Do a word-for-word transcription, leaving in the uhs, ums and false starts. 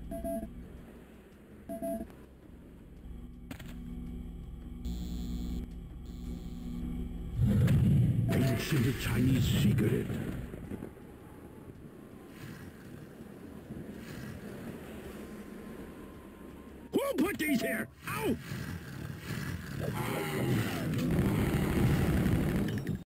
Ancient Chinese secret. Who put these here? Ow!